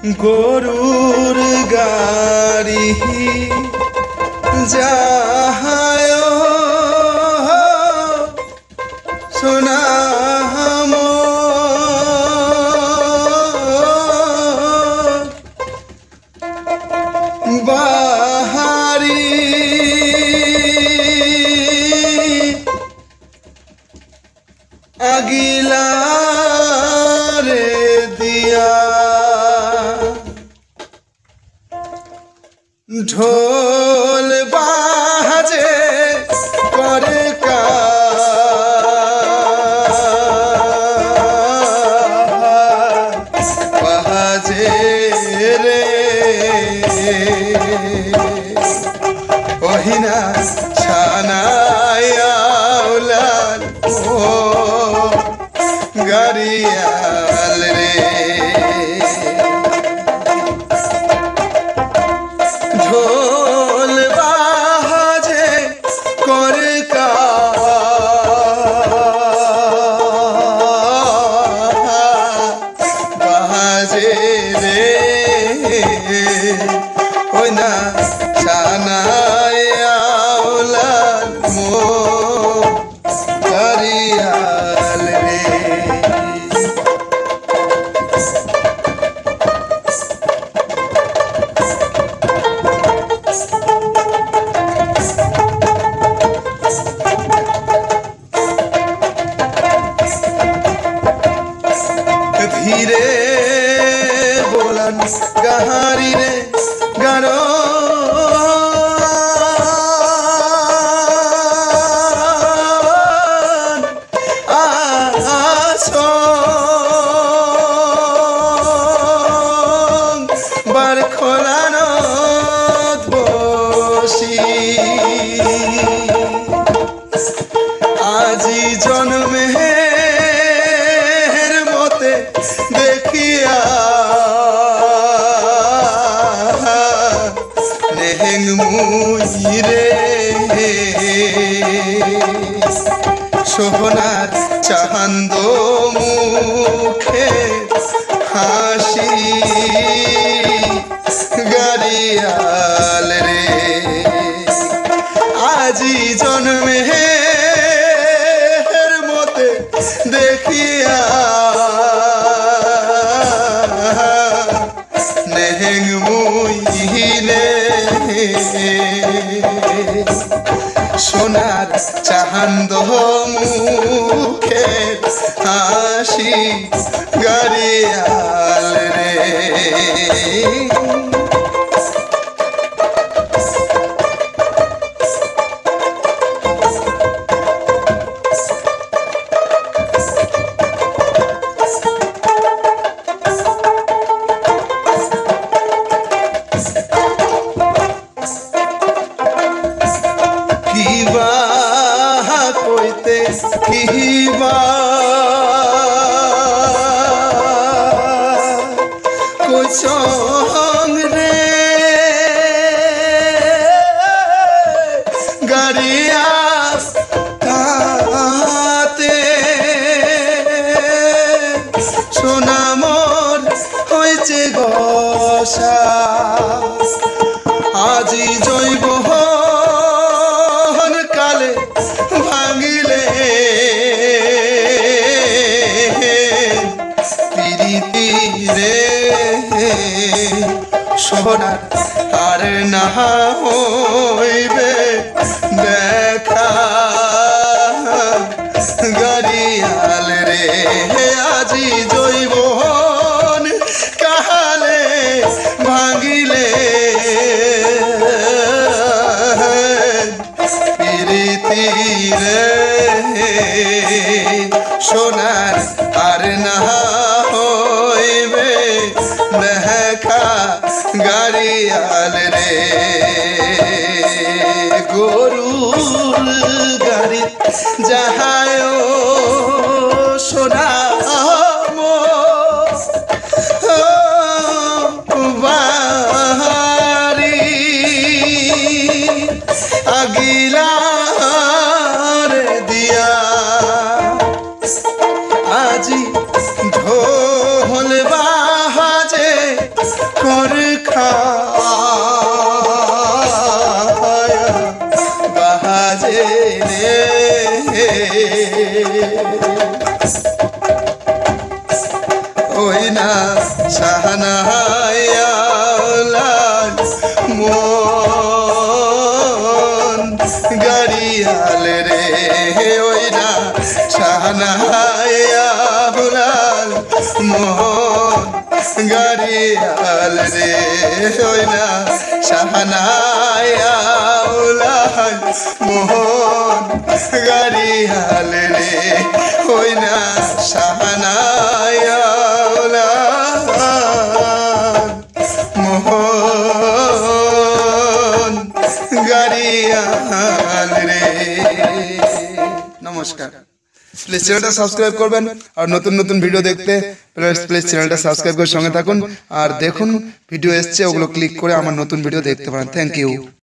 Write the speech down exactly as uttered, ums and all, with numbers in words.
গরুর গাড়ি যায় সোনা বাহারি আগিলা রে দিয়া ঢোল বাজে করে কা বাজে রে ওহিনা ছানায়া উলাল ও গাড়িয়াল রে ঢোল বাজে করে কা বাজে রে ওই না ছানায়া উলাল মো গাড়িয়াল রে ধীরে बोलन गहारी रे गानो आसो বার খোলানো বসি আজি জন্মে দেখিয়া নেহেং মুইরে সোহনার চাহান্দ মুখে হাসি গাড়িয়াল রে আজি জন্মে মতে দেখিয়া নেহেং মুইলে সোনার চাহান্দ মুখে হাসি গাড়িয়াল রে কিবা কইতে কিবা কইছং রে গাড়িয়া তাতে সোনা মোর হয়েছে গসা আজি জৈব কালে ভাঙিলে পিরিতি রে সোনার আর না হইবে দেখা গাড়িয়াল রে আজি জৈবন কালে ভাঙিলে রে সোনার আর না হইবে দেখা গাড়িয়াল রে গরুর গাড়ি যাহায় সোনা বাহারি আগিলা দিয়া আজি ঢোল বাজে कर खाया बाजे रे ओई ना शाहनाया मोन गाड़ियाल रे ओई ना शाहनाया मोहन गाड़ियाल रे ओई ना शाहनाया मोहन गाड़ियाल रे ओई ना शाहनाया मोहन गाड़ियाल रे। नमस्कार। प्लिज चैनलটা সাবস্ক্রাইব করবেন আর নতুন নতুন ভিডিও দেখতে প্লিজ প্লিজ চ্যানেলটা সাবস্ক্রাইব করে সঙ্গে থাকুন আর দেখুন ভিডিও এসছে ওগুলো ক্লিক করে আমার নতুন ভিডিও দেখতে পারেন। Thank you.